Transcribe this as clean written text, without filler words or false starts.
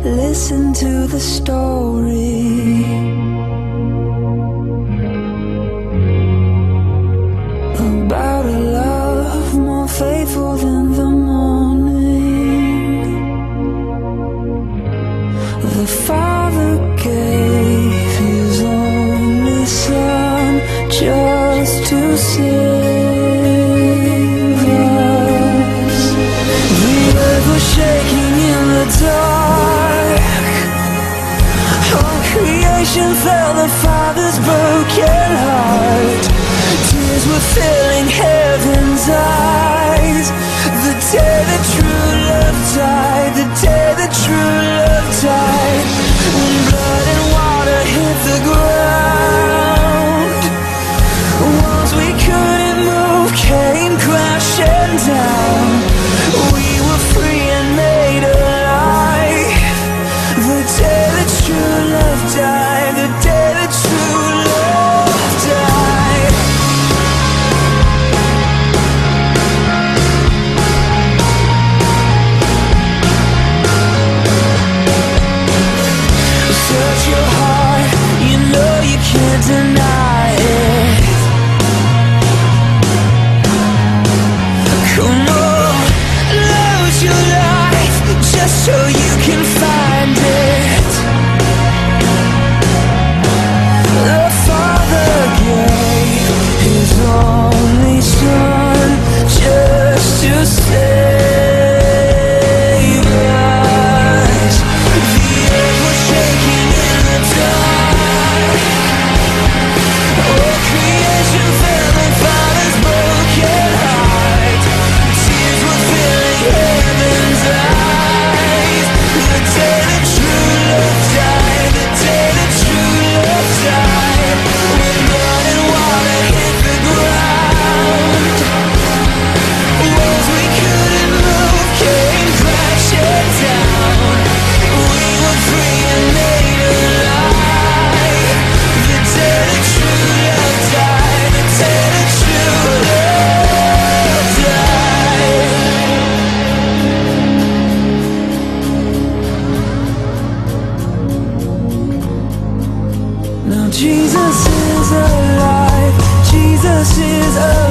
listen to the story about a love more faithful than the morning. The Father gave His only Son just to save us. The earth was shaking in the dark. All creation felt the Father's broken heart. Tears were filling heaven's eyes. The day that true love died, the day that true love died. When blood and water hit the ground, walls we couldn't move came crashing down. We were free and made alive. The day that true love died, the day that true love died. Search your heart, you know you can't deny it. Come on, lose your life just so you can find it. The Father gave His only Son just to save us. The earth was shaking in the dark. All creation felt the Father's broken heart. Tears were filling heaven's eyes. The day that true love died, the day that true love died. When blood and water hit the ground, walls we couldn't move came crashing down. We were free and made alive. The day that true love died, the day that true love died. Now Jesus is alive, Jesus is alive.